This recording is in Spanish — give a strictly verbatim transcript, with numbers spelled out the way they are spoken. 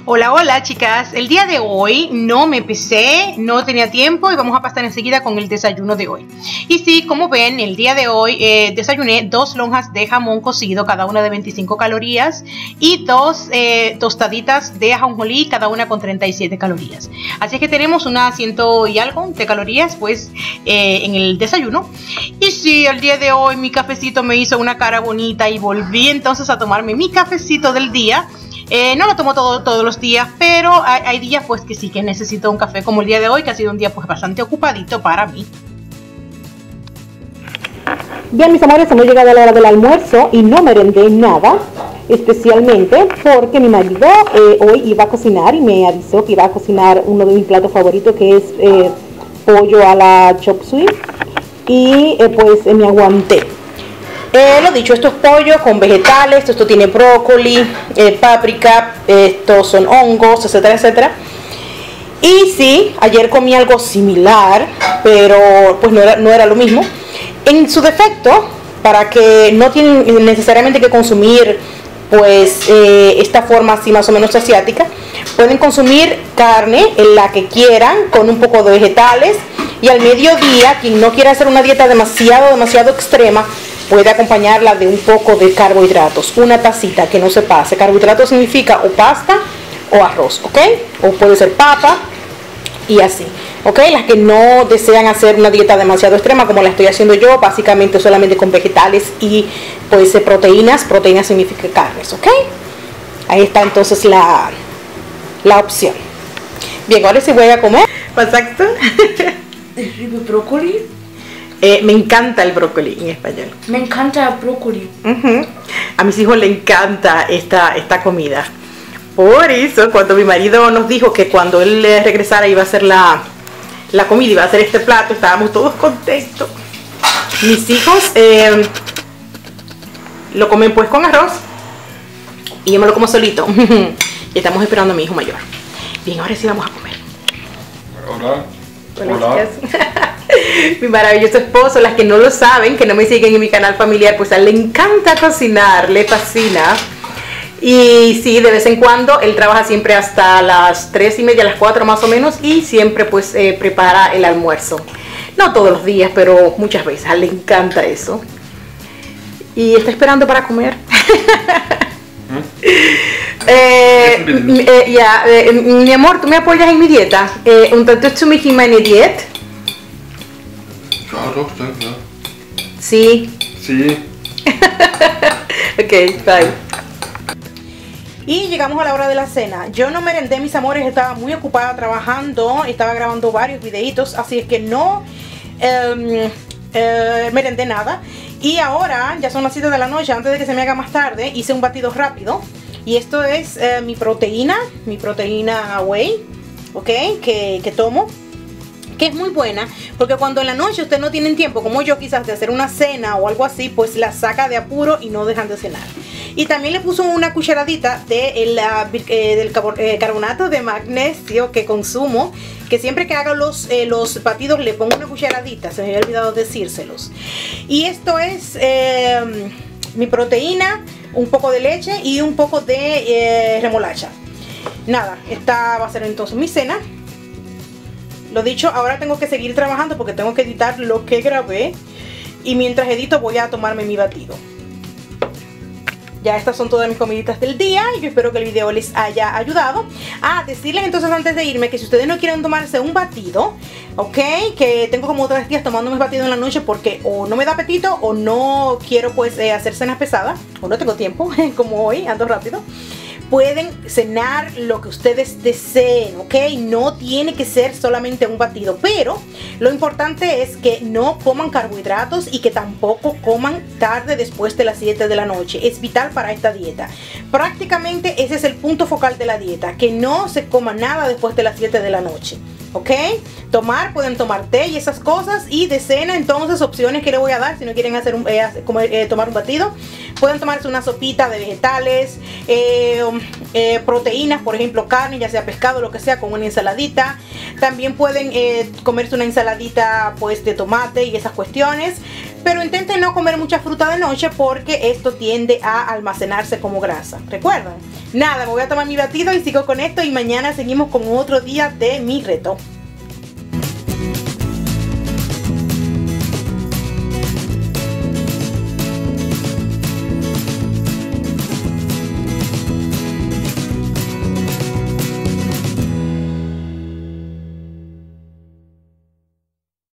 Hola, hola chicas, el día de hoy no me pesé, no tenía tiempo y vamos a pasar enseguida con el desayuno de hoy. Y sí, como ven, el día de hoy eh, desayuné dos lonjas de jamón cocido, cada una de veinticinco calorías, y dos eh, tostaditas de ajonjolí, cada una con treinta y siete calorías. Así que tenemos unas ciento y algo de calorías pues eh, en el desayuno. Y sí, el día de hoy mi cafecito me hizo una cara bonita y volví entonces a tomarme mi cafecito del día. Eh, no lo tomo todo, todos los días, pero hay, hay días pues que sí que necesito un café, como el día de hoy, que ha sido un día pues bastante ocupadito para mí. Bien, mis amores, hemos llegado a la hora del almuerzo y no merendé nada, especialmente porque mi marido eh, hoy iba a cocinar y me avisó que iba a cocinar uno de mis platos favoritos, que es eh, pollo a la chop suey, y eh, pues eh, me aguanté. Eh, lo dicho, esto es pollo con vegetales, esto tiene brócoli, eh, páprica, estos son hongos, etcétera, etcétera. Y sí, ayer comí algo similar, pero pues no era, no era lo mismo. En su defecto, para que no tienen necesariamente que consumir pues eh, esta forma así más o menos asiática, pueden consumir carne en la que quieran, con un poco de vegetales, y al mediodía, quien no quiera hacer una dieta demasiado, demasiado extrema, puede acompañarla de un poco de carbohidratos, una tacita, que no se pase. Carbohidratos significa o pasta o arroz, ¿ok? O puede ser papa y así, ¿ok? Las que no desean hacer una dieta demasiado extrema como la estoy haciendo yo, básicamente solamente con vegetales y pues proteínas. Proteínas significa carnes, ¿ok? Ahí está entonces la, la opción. Bien, ahora sí voy a comer. Exacto. ¿El brócoli? Eh, me encanta el brócoli en español. Me encanta el brócoli. Uh-huh. A mis hijos les encanta esta, esta comida. Por eso, cuando mi marido nos dijo que cuando él regresara iba a hacer la, la comida, iba a hacer este plato, estábamos todos contentos. Mis hijos eh, lo comen pues con arroz y yo me lo como solito. Y estamos esperando a mi hijo mayor. Bien, ahora sí vamos a comer. Hola. Hola. Mi maravilloso esposo, las que no lo saben, que no me siguen en mi canal familiar, pues a él le encanta cocinar, le fascina. Y sí, de vez en cuando él trabaja siempre hasta las tres y media, las cuatro más o menos, y siempre pues eh, prepara el almuerzo. No todos los días, pero muchas veces. A él le encanta eso. Y está esperando para comer. eh, eh, ya, eh, mi amor, ¿tú me apoyas en mi dieta? Eh, ¿Unterstützt du mich in meine Diät? Ja, doch, danke, ja. Sí. Sí. Ok, bye. Y llegamos a la hora de la cena. Yo no merendé, mis amores, estaba muy ocupada trabajando, estaba grabando varios videitos, así es que no eh, eh, merendé nada. Y ahora, ya son las siete de la noche, antes de que se me haga más tarde, hice un batido rápido. Y esto es eh, mi proteína, mi proteína whey, ok, que, que tomo. Que es muy buena, porque cuando en la noche ustedes no tienen tiempo, como yo quizás, de hacer una cena o algo así, pues la saca de apuro y no dejan de cenar. Y también le puso una cucharadita de el, uh, eh, del eh, carbonato de magnesio que consumo, que siempre que hago los, eh, los batidos le pongo una cucharadita, se me había olvidado decírselos. Y esto es eh, mi proteína, un poco de leche y un poco de eh, remolacha. Nada, esta va a ser entonces mi cena. Lo dicho, ahora tengo que seguir trabajando porque tengo que editar lo que grabé. Y mientras edito voy a tomarme mi batido. Ya estas son todas mis comiditas del día. Y yo espero que el video les haya ayudado. Ah, decirles entonces antes de irme que si ustedes no quieren tomarse un batido, ok, que tengo como tres días tomando mis batidos en la noche porque o no me da apetito o no quiero pues eh, hacer cenas pesadas, o no tengo tiempo, como hoy, ando rápido. Pueden cenar lo que ustedes deseen, ¿ok? No tiene que ser solamente un batido, pero lo importante es que no coman carbohidratos y que tampoco coman tarde después de las siete de la noche. Es vital para esta dieta. Prácticamente ese es el punto focal de la dieta, que no se coma nada después de las siete de la noche, ¿ok? Tomar, pueden tomar té y esas cosas. Y de cena, entonces, opciones que les voy a dar si no quieren hacer un, eh, comer, eh, tomar un batido. Pueden tomarse una sopita de vegetales, eh, eh, proteínas, por ejemplo carne, ya sea pescado, lo que sea, con una ensaladita. También pueden eh, comerse una ensaladita pues de tomate y esas cuestiones. pero intenten no comer mucha fruta de noche porque esto tiende a almacenarse como grasa. ¿Recuerdan? Nada, me voy a tomar mi batido y sigo con esto y mañana seguimos con otro día de mi reto.